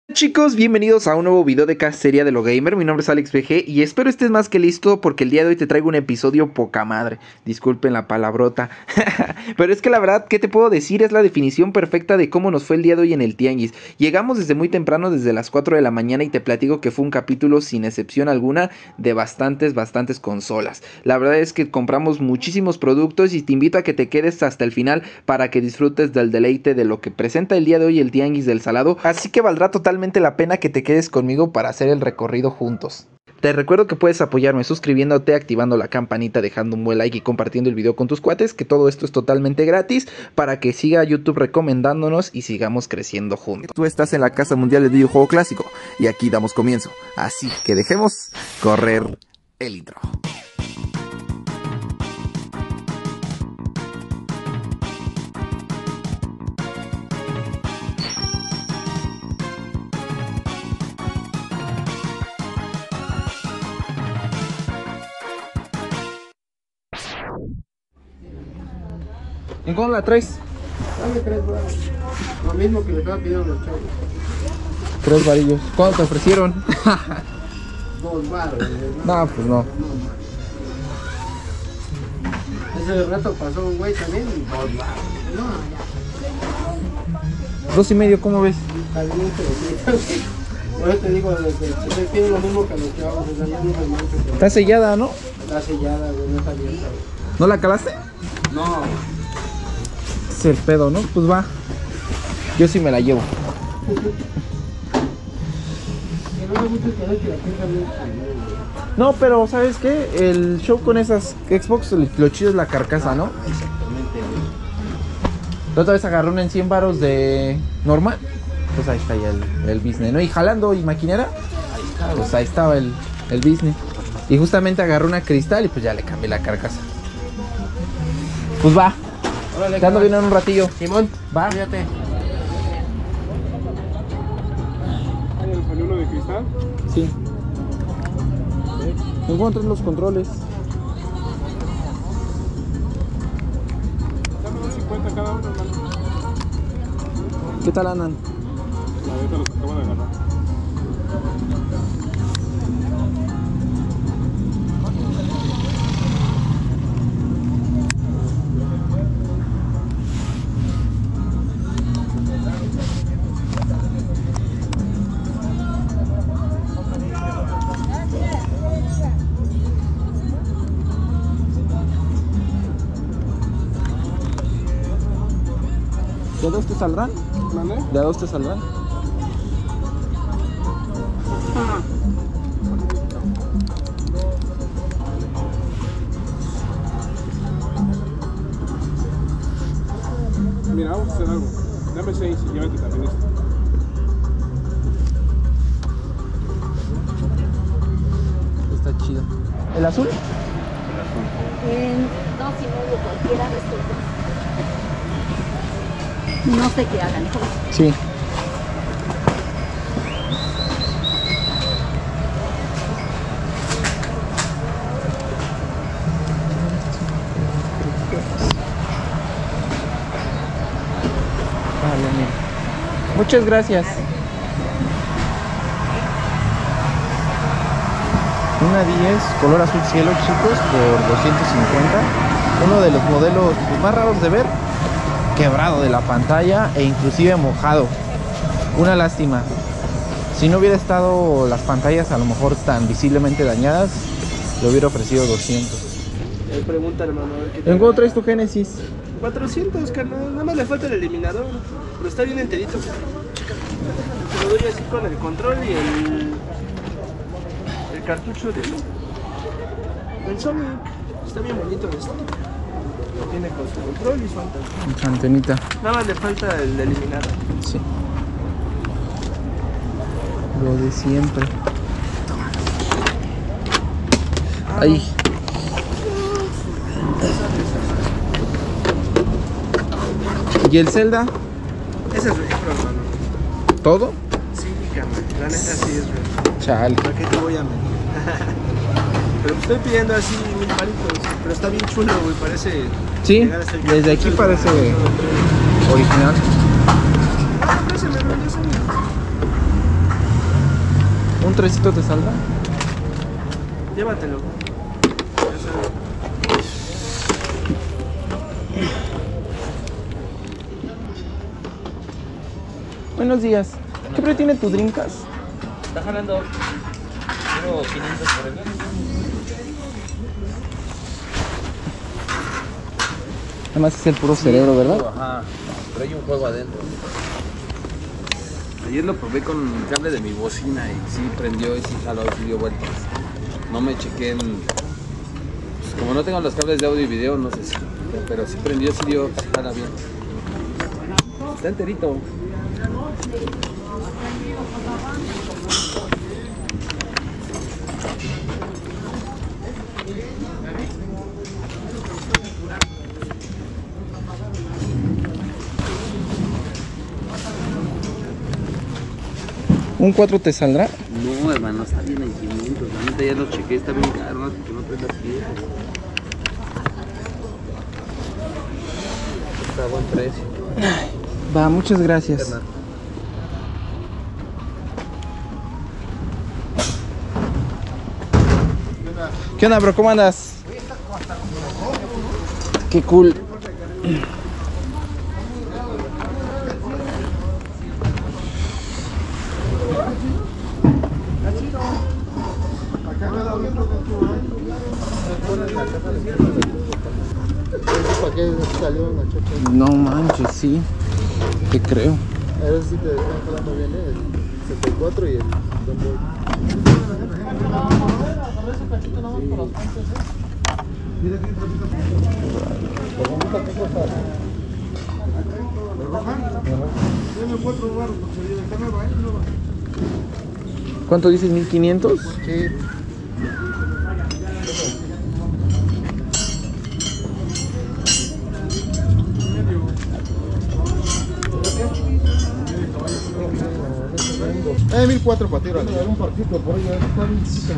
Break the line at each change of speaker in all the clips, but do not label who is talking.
Chicos, bienvenidos a un nuevo video de Cacería de lo Gamer. Mi nombre es Alex PG y espero estés más que listo porque el día de hoy te traigo un episodio poca madre. Disculpen la palabrota. Pero es que la verdad, ¿qué te puedo decir? Es la definición perfecta de cómo nos fue el día de hoy en el tianguis. Llegamos desde muy temprano, desde las 4 de la mañana, y te platico que fue un capítulo sin excepción alguna de bastantes consolas. La verdad es que compramos muchísimos productos y te invito a que te quedes hasta el final para que disfrutes del deleite de lo que presenta el día de hoy el tianguis del Salado. Así que valdrá totalmente la pena que te quedes conmigo para hacer el recorrido juntos. Te recuerdo que puedes apoyarme suscribiéndote, activando la campanita, dejando un buen like y compartiendo el video con tus cuates, que todo esto es totalmente gratis para que siga YouTube recomendándonos y sigamos creciendo juntos. Tú estás en la Casa Mundial del Videojuego Clásico y aquí damos comienzo, así que dejemos correr el intro. ¿En cuándo la traes?
Dame 3 varos. Lo mismo que le estaba pidiendo a los chavos.
3 varillos. ¿Cuánto te ofrecieron?
2 varos.
No, pues no.
Ese rato pasó un güey también y 2 varos. No,
2.5, ¿cómo ves?
está bien, pero sí. Por eso te digo, te pido lo mismo que a los chavos. O sea, ya no me mancho.
Está sellada, ¿no?
Está sellada, güey, no está abierta.
¿No la calaste?
No.
Es el pedo, ¿no? Pues va. Yo sí me la llevo.
Que no me gusta que la tengan bien.
No, pero ¿sabes qué? El show con esas Xbox, lo chido es la carcasa, ¿no?
Exactamente, güey.
La otra vez agarré una en 100 varos de normal. Pues ahí está ya el business, ¿no? Y jalando y maquinera,
Ahí está,
pues ahí estaba el business. Y justamente agarré una cristal y pues ya le cambié la carcasa. Pues va.
Órale,
Te ando viendo en un ratillo.
Simón,
Va.
fíjate.
¿Salió uno de cristal?
Sí. Encuentras los controles.
Dame unos 50 cada uno, hermano.
¿Qué tal andan?
La neta los acabo de agarrar.
¿De 2 te saldrán?
¿Mande?
¿De 2 te saldrán?
Mira, vamos a hacer algo. Dame 6 y llévate también esto.
Está chido. ¿El azul?
En 2.5 cualquiera de estos dos. No sé qué hagan, hijo.
Sí. Vale, mira. Muchas gracias. Una 10 color azul cielo, chicos, por 250. Uno de los modelos más raros de ver. Quebrado de la pantalla e inclusive mojado. Una lástima. Si no hubiera estado las pantallas a lo mejor tan visiblemente dañadas, le hubiera ofrecido 200.
Pregunta, hermano, a ver qué
¿En cuánto traes tu Genesis?
400, carnal. Nada más le falta el eliminador. Pero está bien enterito. Te lo doy así con el control y el cartucho del Sonic. Está bien bonito esto. Viene con su control y su antena.
Su antenita.
Nada más le falta el eliminador.
Sí. Lo de siempre. Ahí. ¿Y el Zelda?
Ese es retro, hermano.
¿Todo?
Sí, carnal. La neta sí es retro.
Chale.
¿Para qué te voy a mentir? Pero me estoy pidiendo así 1000 palitos. Pero está bien chulo, güey. Parece.
Sí,
llegar a ser
desde aquí
cartucho,
parece
güey.
original.
13 me vendió ese.
¿Un 300 te saldrá?
Llévatelo. Ya sabes.
Buenos días. ¿Qué precio tiene tu Dreamcast?
Está jalando. Quiero 500 por el.
Además es el puro cerebro, ¿verdad?
Ajá. Pero hay un juego adentro. Ayer lo probé con el cable de mi bocina y sí prendió y sí jaló y sí dio vueltas. No me chequé en... Pues como no tengo los cables de audio y video, no sé si... Pero sí prendió, sí dio, sí jala bien. Está enterito.
¿Un 4 te saldrá?
No, hermano, está bien en 500. La neta ya lo chequé, está bien caro, ¿no? Que no prendas piezas. Está a buen precio.
Va, muchas gracias. ¿Qué onda, bro? ¿Cómo andas? Qué cool.
¿Para qué salió una chocha?
No manches, sí. Te creo.
A ver si te están jalando bien, el 74 y el Don Boy.
¿Cuánto dices? ¿1500?
Sí. Hay 1004 para ti, un partito por ahí, está bien chica.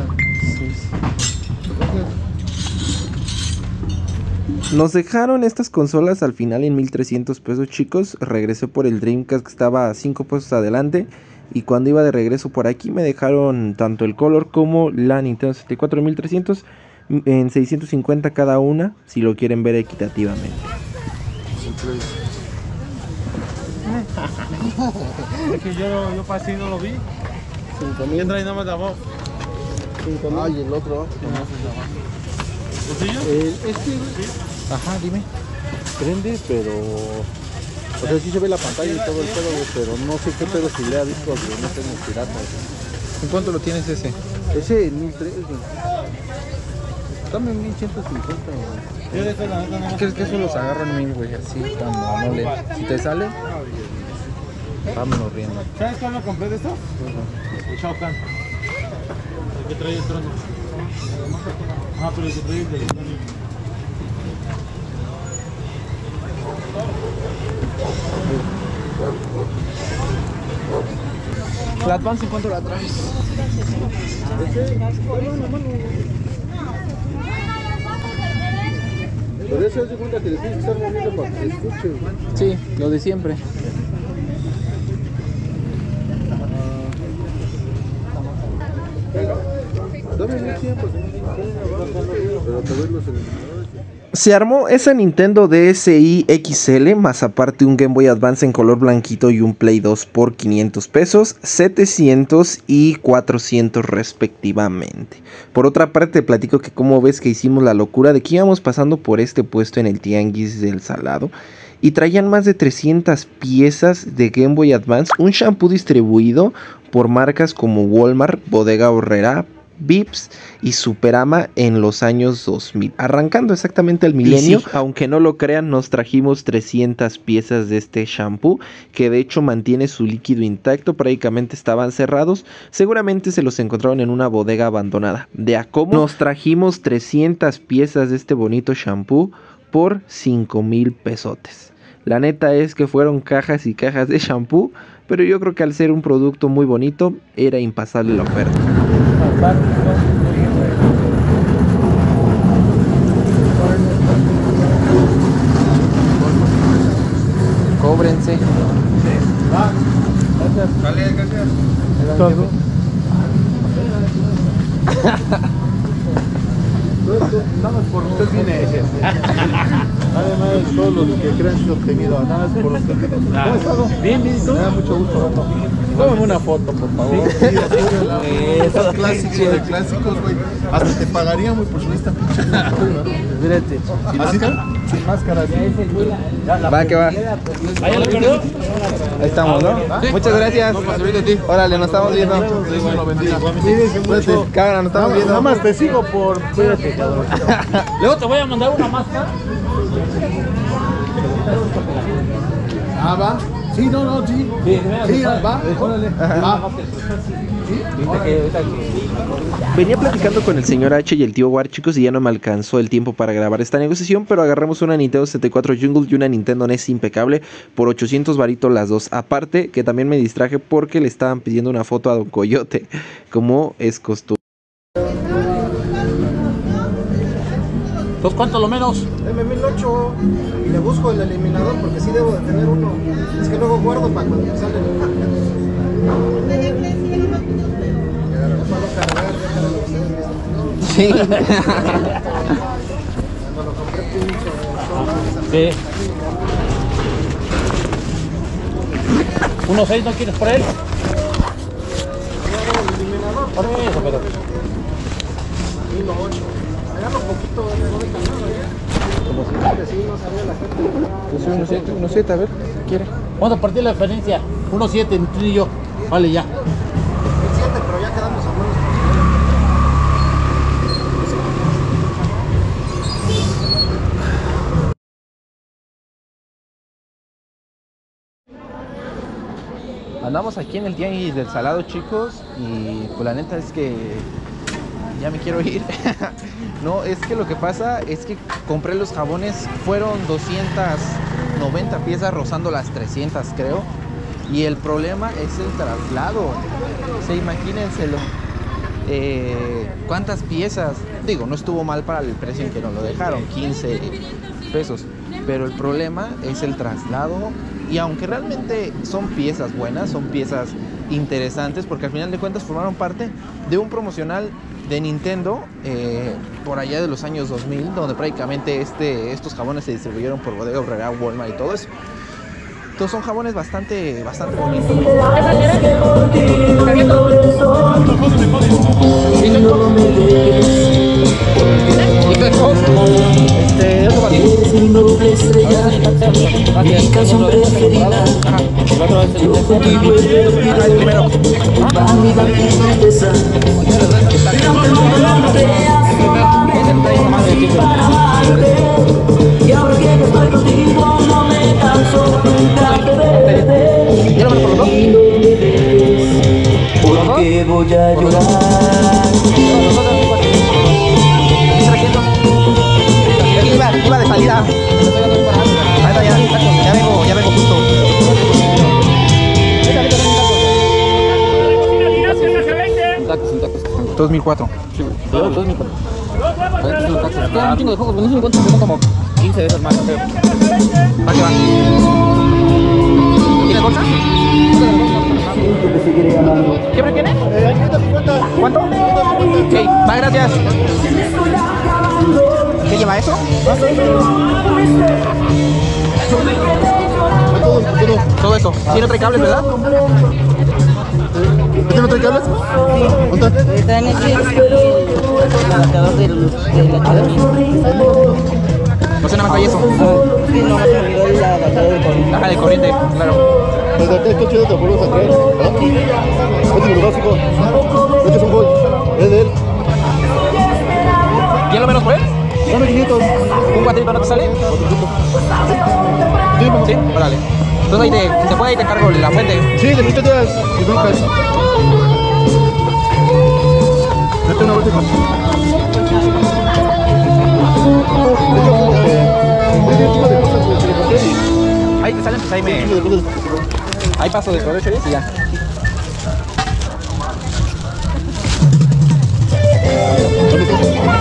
Nos dejaron estas consolas al final en 1300 pesos, chicos. Regresé por el Dreamcast que estaba a 5 pesos adelante. Y cuando iba de regreso por aquí me dejaron tanto el Color como la Nintendo 64 en 1300 en 650 cada una, si lo quieren ver equitativamente.
Es que yo pasé y no lo vi.
5,000.
¿Quién trae nada más la voz?
5,000. Ah, y el otro.
¿El tuyo?
Ajá, dime.
Prende, pero... O sea, sí se ve la pantalla y todo el pedo, güey, pero no sé qué pedo si le ha visto que no tengo pirata.
¿En cuánto lo tienes ese?
Ese en 1003, güey. Dame 1150, güey.
Yo de esta la neta no.
¿Crees que eso los agarro en 1000, güey? Así, cuando no le... Si te sale, vámonos riendo.
¿Sabes cuándo compré de esto? El Shao Kahn. El que trae el trono. Ah, pero el que trae el de...
¿La Advance en cuánto la traes?
Pero eso es de cuenta que le tienes que estar moviendo para que escuche, güey.
Sí, lo de siempre.
Dame 1100 porque no tengo pero te doy los eliminadores.
Se armó esa Nintendo DSi XL, más aparte un Game Boy Advance en color blanquito y un Play 2 por 500 pesos, 700 y 400 respectivamente. Por otra parte te platico que como ves que hicimos la locura de que íbamos pasando por este puesto en el Tianguis del Salado y traían más de 300 piezas de Game Boy Advance, un shampoo distribuido por marcas como Walmart, Bodega Aurrerá, Vips y Superama en los años 2000, arrancando exactamente el milenio. Sí, aunque no lo crean, nos trajimos 300 piezas de este shampoo, que de hecho mantiene su líquido intacto, prácticamente estaban cerrados, seguramente se los encontraron en una bodega abandonada. De a cómo nos trajimos 300 piezas de este bonito shampoo por 5,000 pesotes. La neta es que fueron cajas y cajas de shampoo, pero yo creo que al ser un producto muy bonito, era impasable la oferta. Cóbrense.
Dale, gracias.
Todo.
Nada más por usted viene ese. Además, todos los que crean su obtenido, nada más por usted. ¿Cómo has estado? Bien, bien, ¿tú? Me da mucho gusto verlo. Tómame una foto, por favor. Sí, esos clásicos de clásicos, güey. Hasta te pagarían, güey, por subir esta pinche. Mírate. ¿Sin máscara? Sin máscara.
Va, que va.
¿Ahí lo perdió?
Ahí estamos, ¿no?
¿Sí?
Muchas gracias. Órale, nos estamos viendo.
Dios lo bendiga.
Cámara, nos estamos viendo.
Nada más te sigo por... Cuídate, cabrón. Luego te voy a mandar una máscara. Ah, va. Sí, no, sí. Sí, va. Órale.
Venía platicando con el señor H y el tío War, chicos, y ya no me alcanzó el tiempo para grabar esta negociación, pero agarramos una Nintendo 64 Jungle y una Nintendo NES impecable por 800 varitos las dos. Aparte, que también me distraje porque le estaban pidiendo una foto a Don Coyote, como es costumbre.
¿Dos cuánto lo menos?
Deme 1008 y le busco el eliminador porque sí debo de tener uno. Es que luego guardo para cuando me sale.
Sí.
Cuando lo compré pincho.
Sí. 1.6 no quieres por él. Por eso, pero.
1008. Agarro un poquito de calado ya. Que sí, no sabía la gente.
No sé, a ver, ¿quiere?
Vamos a partir la diferencia. 1.7 entre y yo. Vale, ya.
7, pero ya quedamos a buenos.
Andamos aquí en el tianguis del Salado, chicos, y pues la neta es que ya me quiero ir. No, es que lo que pasa es que compré los jabones, fueron 290 piezas rozando las 300, creo. Y el problema es el traslado. O sea, imagínenselo. ¿Cuántas piezas? Digo, no estuvo mal para el precio en que nos lo dejaron, 15 pesos. Pero el problema es el traslado. Y aunque realmente son piezas buenas, son piezas interesantes, porque al final de cuentas formaron parte de un promocional de Nintendo por allá de los años 2000, donde prácticamente estos jabones se distribuyeron por Bodega Aurrerá, Walmart y todo eso. Entonces son jabones bastante bonitos.
Mi canción preferida. Yo contigo el primero. Va mi tristeza. Aunque el mundo no crea para amarte. Y ahora que estoy contigo no me canso nunca de verte. Y no me des, porque voy a llorar.
Iba de salida. Ahorita ya vengo justo.
Un tacos.
2004.
Sí, güey. 2004. A ver, un taxi. Quedan un chingo de juegos, pero no sé en cuántos, tengo como 15 de esas más, creo.
Va que va. ¿Tienes bolsa? ¿Qué prefiere? ¿Cuánto? Ok, va, gracias. ¿Qué lleva eso? Todo eso. ¿Sí no trae cables, verdad? ¿Este no trae cables? Sí.
Traen el adaptador del HDMI.
No sé, nada más trae eso.
Sí, no, se me olvidó el adaptador del corriente.
Ajá, de corriente, claro.
Pues acá está chido, te vuelves a traer. Este es lo básico. Este es un gol. Es de él.
¿Quién lo menos por él?
Dame 500.
¿Un cuatrito no te sale? Sí, órale. Entonces ahí te puede, ahí te cargo la fuente.
Sí, de 500 y broncas. Date una vuelta.
Ahí te salen, pues ahí me... Ahí paso de provecho y ya. No tenía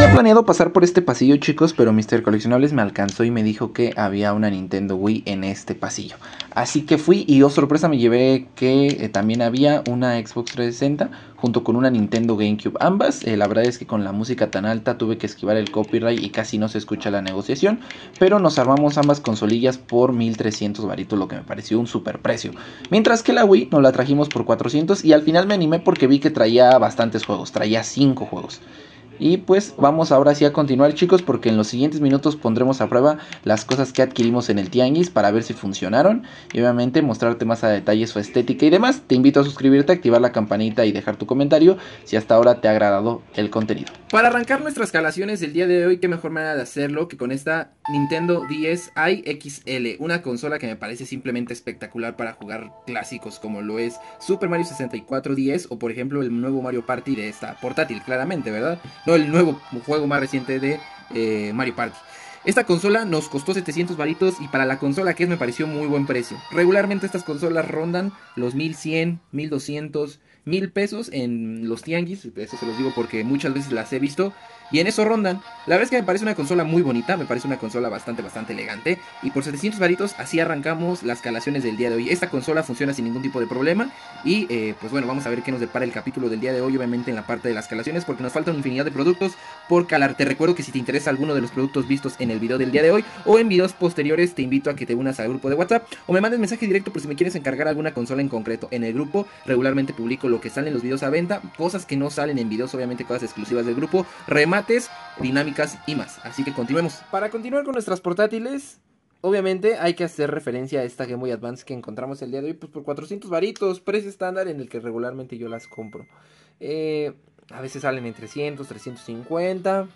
tenía planeado pasar por este pasillo, chicos, pero Mr. Coleccionables me alcanzó y me dijo que había una Nintendo Wii en este pasillo. Así que fui y, oh sorpresa, me llevé que también había una Xbox 360 junto con una Nintendo GameCube. Ambas, la verdad es que con la música tan alta tuve que esquivar el copyright y casi no se escucha la negociación. Pero nos armamos ambas consolillas por 1300 varitos, lo que me pareció un super precio. Mientras que la Wii nos la trajimos por 400 y al final me animé porque vi que traía bastantes juegos, traía 5 juegos. Y pues vamos ahora sí a continuar, chicos, porque en los siguientes minutos pondremos a prueba las cosas que adquirimos en el tianguis para ver si funcionaron y obviamente mostrarte más a detalle su estética y demás. Te invito a suscribirte, activar la campanita y dejar tu comentario si hasta ahora te ha agradado el contenido. Para arrancar nuestras escalaciones del día de hoy, qué mejor manera de hacerlo que con esta Nintendo DSi XL, una consola que me parece simplemente espectacular para jugar clásicos como lo es Super Mario 64 DS o por ejemplo el nuevo Mario Party de esta portátil, claramente, ¿verdad? No el nuevo juego más reciente de Mario Party. Esta consola nos costó 700 varitos y para la consola que es me pareció muy buen precio. Regularmente estas consolas rondan los 1100, 1200, 1000 pesos en los tianguis. Eso se los digo porque muchas veces las he visto y en eso rondan. La verdad es que me parece una consola muy bonita, me parece una consola bastante elegante. Y por 700 varitos así arrancamos las escalaciones del día de hoy. Esta consola funciona sin ningún tipo de problema. Y pues bueno, vamos a ver qué nos depara el capítulo del día de hoy, obviamente en la parte de las escalaciones, porque nos faltan infinidad de productos por calar. Te recuerdo que si te interesa alguno de los productos vistos en el video del día de hoy o en videos posteriores, te invito a que te unas al grupo de WhatsApp o me mandes mensaje directo por si me quieres encargar alguna consola en concreto. En el grupo regularmente publico lo que sale en los videos a venta, cosas que no salen en videos, obviamente cosas exclusivas del grupo, remates, dinámicas y más. Así que continuemos. Para continuar con nuestras portátiles, obviamente hay que hacer referencia a esta Game Boy Advance que encontramos el día de hoy, pues por 400 varitos, precio estándar en el que regularmente yo las compro. A veces salen en 300, 350.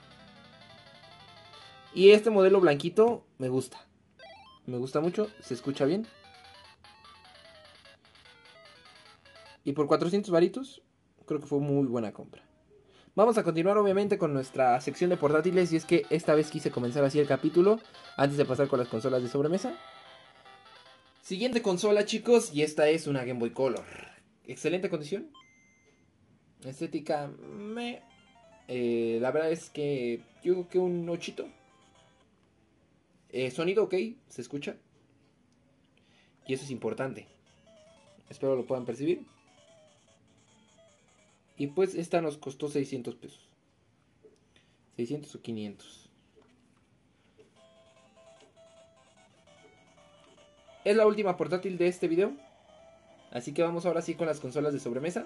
Y este modelo blanquito me gusta. Me gusta mucho, se escucha bien. Y por 400 varitos, creo que fue muy buena compra. Vamos a continuar obviamente con nuestra sección de portátiles. Y es que esta vez quise comenzar así el capítulo antes de pasar con las consolas de sobremesa. Siguiente consola, chicos, y esta es una Game Boy Color. Excelente condición. Estética, la verdad es que yo creo que un 8. Sonido ok, se escucha. Y eso es importante. Espero lo puedan percibir. Y pues esta nos costó 600 pesos. 600 o 500. Es la última portátil de este video. Así que vamos ahora sí con las consolas de sobremesa,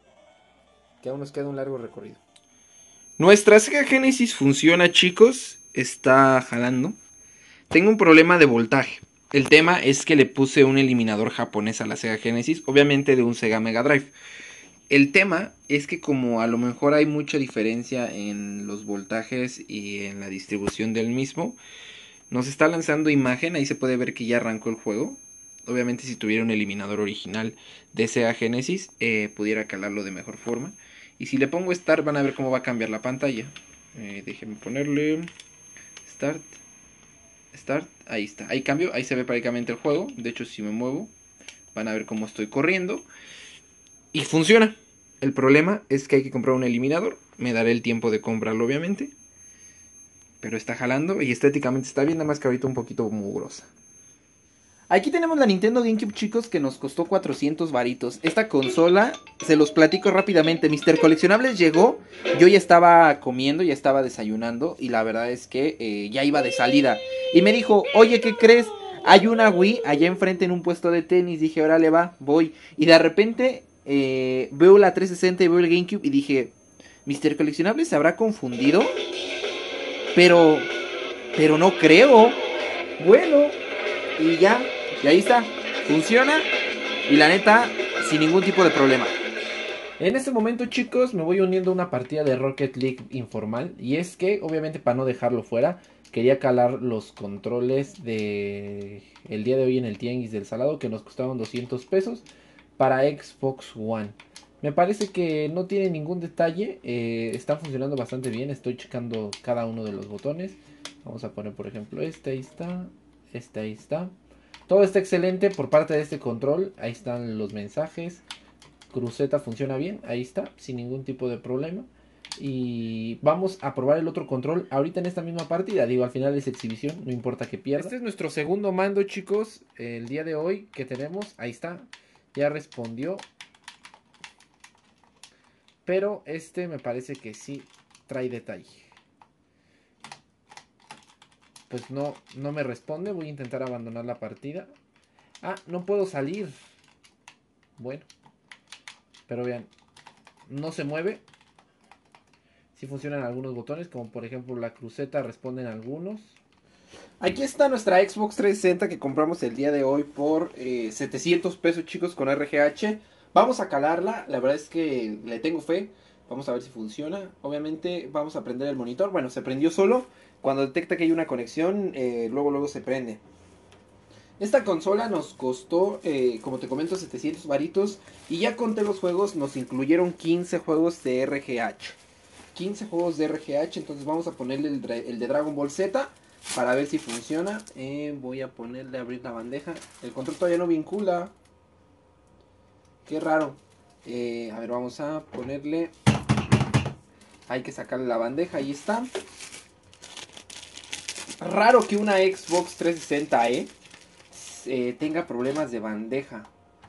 que aún nos queda un largo recorrido. Nuestra Sega Genesis funciona, chicos. Está jalando. Tengo un problema de voltaje. El tema es que le puse un eliminador japonés a la Sega Genesis, obviamente de un Sega Mega Drive. El tema es que como a lo mejor hay mucha diferencia en los voltajes y en la distribución del mismo, nos está lanzando imagen. Ahí se puede ver que ya arrancó el juego. Obviamente si tuviera un eliminador original de Sega Genesis, pudiera calarlo de mejor forma. Y si le pongo Start van a ver cómo va a cambiar la pantalla. Déjenme ponerle Start. Start, ahí está, ahí cambio, ahí se ve prácticamente el juego. De hecho si me muevo van a ver cómo estoy corriendo. Y funciona. El problema es que hay que comprar un eliminador. Me daré el tiempo de comprarlo obviamente. Pero está jalando y estéticamente está bien, nada más que ahorita un poquito mugrosa. Aquí tenemos la Nintendo GameCube, chicos, que nos costó 400 varitos. Esta consola, se los platico rápidamente. Mr. Coleccionables llegó, yo ya estaba comiendo, ya estaba desayunando. Y la verdad es que ya iba de salida. Y me dijo, oye, ¿qué crees? Hay una Wii allá enfrente en un puesto de tenis. Dije, órale va, voy. Y de repente veo la 360 y veo el GameCube y dije, Mr. Coleccionables se habrá confundido. Pero no creo. Bueno, y ya. Y ahí está, funciona. Y la neta, sin ningún tipo de problema. En este momento, chicos, me voy uniendo a una partida de Rocket League informal. Y es que, obviamente, para no dejarlo fuera, quería calar los controles de el día de hoy en el Tianguis del Salado, que nos costaban 200 pesos para Xbox One. Me parece que no tiene ningún detalle. Están funcionando bastante bien. Estoy checando cada uno de los botones. Vamos a poner, por ejemplo, este, ahí está. Este, ahí está. Todo está excelente por parte de este control. Ahí están los mensajes. Cruceta funciona bien. Ahí está, sin ningún tipo de problema. Y vamos a probar el otro control ahorita en esta misma partida. Digo, al final es exhibición, no importa que pierda. Este es nuestro segundo mando, chicos, el día de hoy que tenemos. Ahí está, ya respondió. Pero este me parece que sí trae detalle. Pues no me responde. Voy a intentar abandonar la partida. Ah, no puedo salir. Bueno. Pero vean, no se mueve. Sí funcionan algunos botones, como por ejemplo la cruceta, responden algunos. Aquí está nuestra Xbox 360 que compramos el día de hoy por 700 pesos, chicos, con RGH. Vamos a calarla, la verdad es que le tengo fe. Vamos a ver si funciona. Obviamente vamos a prender el monitor. Bueno, se prendió solo. Cuando detecta que hay una conexión, luego se prende. Esta consola nos costó, como te comento, 700 varitos. Y ya conté los juegos, nos incluyeron 15 juegos de RGH. 15 juegos de RGH, entonces vamos a ponerle el de Dragon Ball Z para ver si funciona. Voy a ponerle a abrir la bandeja. El control todavía no vincula. Qué raro. A ver, vamos a ponerle... Hay que sacarle la bandeja, ahí está. Raro que una Xbox 360 tenga problemas de bandeja.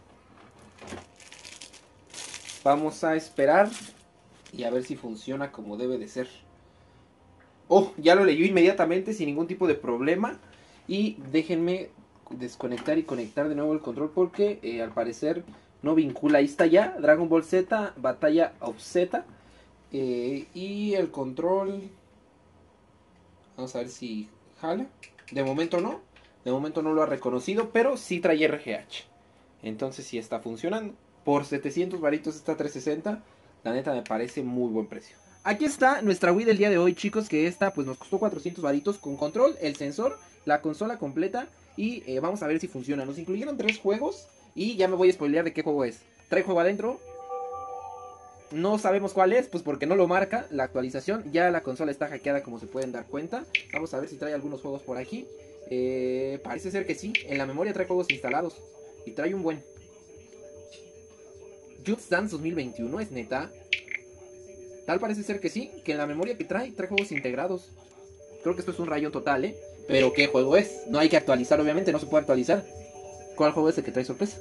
Vamos a esperar y a ver si funciona como debe de ser. Oh, ya lo leyó inmediatamente sin ningún tipo de problema. Y déjenme desconectar y conectar de nuevo el control porque al parecer no vincula. Ahí está ya, Dragon Ball Z, Batalla of Z. Y el control, vamos a ver si jala. De momento no lo ha reconocido, pero sí trae RGH. Entonces sí está funcionando. Por 700 varitos esta 360, la neta me parece muy buen precio. Aquí está nuestra Wii del día de hoy, chicos, que esta pues nos costó 400 varitos con control, el sensor, la consola completa y vamos a ver si funciona. Nos incluyeron 3 juegos y ya me voy a spoilear de qué juego es. Trae juego adentro. No sabemos cuál es, pues porque no lo marca la actualización. Ya la consola está hackeada, como se pueden dar cuenta. Vamos a ver si trae algunos juegos por aquí. Parece ser que sí. En la memoria trae juegos instalados. Y trae un buen. Just Dance 2021, ¿es neta? Tal parece ser que sí. Que en la memoria que trae juegos integrados. Creo que esto es un rayón total, ¿eh? Pero ¿qué juego es? No hay que actualizar, obviamente. No se puede actualizar. ¿Cuál juego es el que trae sorpresa?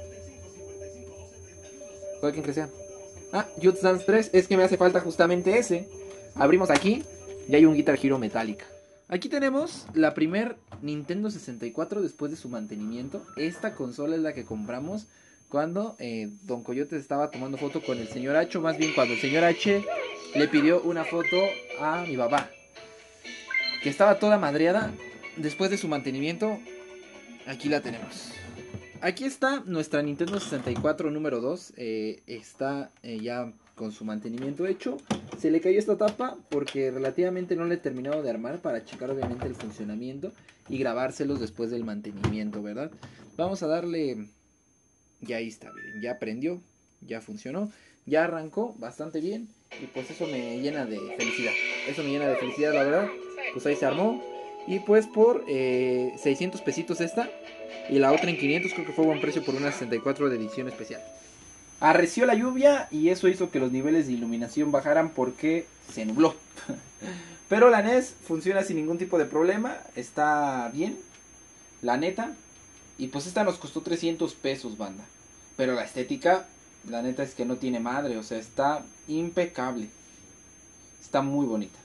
¿Cuál quien que sea? Ah, Just Dance 3, es que me hace falta justamente ese. Abrimos aquí y hay un Guitar Hero Metallica. Aquí tenemos la primer Nintendo 64 después de su mantenimiento. Esta consola es la que compramos cuando Don Coyote estaba tomando foto con el señor H. Más bien cuando el señor H le pidió una foto a mi papá, que estaba toda madreada después de su mantenimiento. Aquí la tenemos. Aquí está nuestra Nintendo 64 número 2, está ya con su mantenimiento hecho. Se le cayó esta tapa porque relativamente no le he terminado de armar para checar obviamente el funcionamiento y grabárselos después del mantenimiento, ¿verdad? Vamos a darle... Ya ahí está, miren, ya prendió, ya funcionó, ya arrancó bastante bien y pues eso me llena de felicidad. Eso me llena de felicidad, la verdad. Pues ahí se armó y pues por 600 pesitos esta. Y la otra en 500, creo que fue buen precio por una 64 de edición especial. Arreció la lluvia y eso hizo que los niveles de iluminación bajaran porque se nubló. Pero la NES funciona sin ningún tipo de problema. Está bien, la neta. Y pues esta nos costó 300 pesos, banda. Pero la estética, la neta es que no tiene madre. O sea, está impecable. Está muy bonita.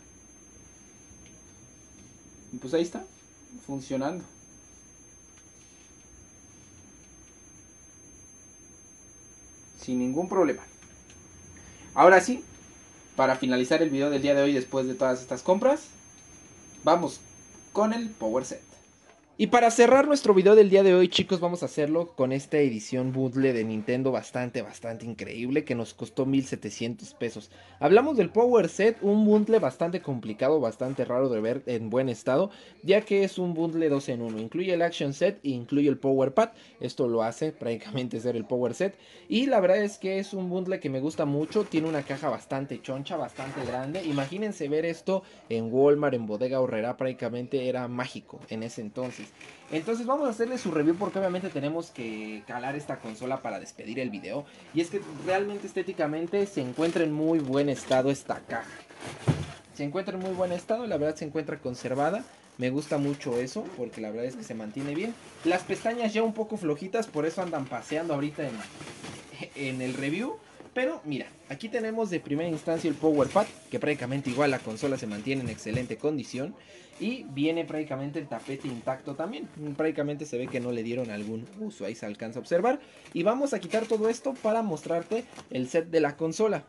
Y pues ahí está, funcionando. Sin ningún problema. Ahora sí, para finalizar el video del día de hoy después de todas estas compras, vamos con el Power Set. Y para cerrar nuestro video del día de hoy, chicos, vamos a hacerlo con esta edición bundle de Nintendo bastante increíble que nos costó 1700 pesos. Hablamos del Power Set, un bundle bastante complicado, bastante raro de ver en buen estado, ya que es un bundle 2 en 1. Incluye el Action Set e incluye el Power Pad. Esto lo hace prácticamente ser el Power Set. Y la verdad es que es un bundle que me gusta mucho. Tiene una caja bastante choncha, bastante grande. Imagínense ver esto en Walmart, en Bodega Aurrerá, prácticamente era mágico en ese entonces. Entonces vamos a hacerle su review porque obviamente tenemos que calar esta consola para despedir el video. Y es que realmente estéticamente se encuentra en muy buen estado esta caja. Se encuentra en muy buen estado, la verdad se encuentra conservada. Me gusta mucho eso porque la verdad es que se mantiene bien. Las pestañas ya un poco flojitas, por eso andan paseando ahorita en el review. Pero mira, aquí tenemos de primera instancia el Power Pad, que prácticamente igual la consola se mantiene en excelente condición. Y viene prácticamente el tapete intacto también. Prácticamente se ve que no le dieron algún uso, ahí se alcanza a observar. Y vamos a quitar todo esto para mostrarte el set de la consola.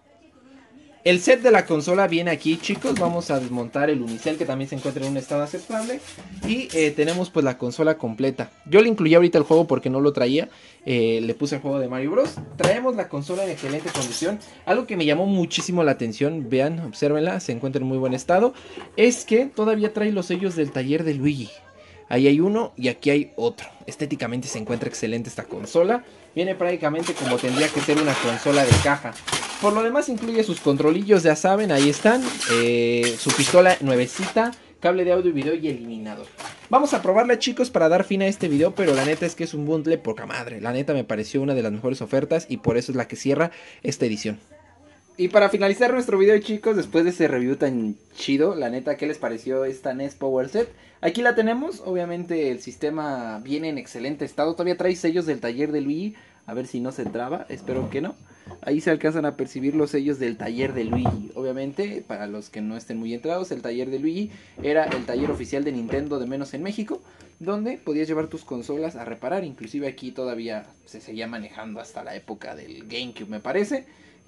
El set de la consola viene aquí, chicos. Vamos a desmontar el unicel, que también se encuentra en un estado aceptable. Y tenemos pues la consola completa. Yo le incluí ahorita el juego porque no lo traía. Le puse el juego de Mario Bros. Traemos la consola en excelente condición. Algo que me llamó muchísimo la atención, vean, obsérvenla, se encuentra en muy buen estado, es que todavía trae los sellos del taller de Luigi. Ahí hay uno y aquí hay otro. Estéticamente se encuentra excelente esta consola. Viene prácticamente como tendría que ser una consola de caja. Por lo demás incluye sus controlillos, ya saben, ahí están. Su pistola nuevecita, cable de audio y video y eliminador. Vamos a probarla, chicos, para dar fin a este video, pero la neta es que es un bundle poca madre. La neta me pareció una de las mejores ofertas y por eso es la que cierra esta edición. Y para finalizar nuestro video, chicos, después de ese review tan chido, la neta, ¿qué les pareció esta NES Power Set? Aquí la tenemos, obviamente el sistema viene en excelente estado, todavía trae sellos del taller de Luigi, a ver si no se traba, espero que no. Ahí se alcanzan a percibir los sellos del taller de Luigi. Obviamente, para los que no estén muy entrados, el taller de Luigi era el taller oficial de Nintendo, de menos en México, donde podías llevar tus consolas a reparar. Inclusive aquí todavía se seguía manejando hasta la época del GameCube, me parece.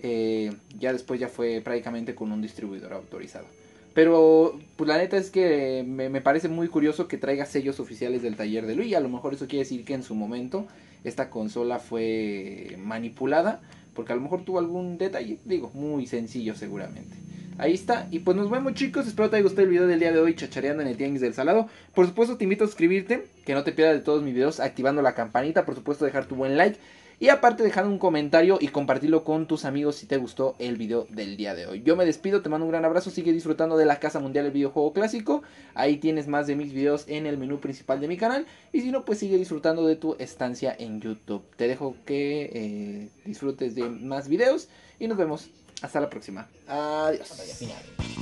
Ya después ya fue prácticamente con un distribuidor autorizado. Pero pues la neta es que me parece muy curioso que traiga sellos oficiales del taller de Luigi. A lo mejor eso quiere decir que en su momento esta consola fue manipulada, porque a lo mejor tuvo algún detalle, digo, muy sencillo seguramente. Ahí está, y pues nos vemos, chicos, espero te haya gustado el video del día de hoy chachareando en el Tianguis del Salado. Por supuesto te invito a suscribirte, que no te pierdas de todos mis videos, activando la campanita, por supuesto dejar tu buen like. Y aparte dejando un comentario y compartirlo con tus amigos si te gustó el video del día de hoy. Yo me despido, te mando un gran abrazo, sigue disfrutando de la Casa Mundial del Videojuego Clásico. Ahí tienes más de 1000 videos en el menú principal de mi canal. Y si no, pues sigue disfrutando de tu estancia en YouTube. Te dejo que disfrutes de más videos y nos vemos hasta la próxima. Adiós.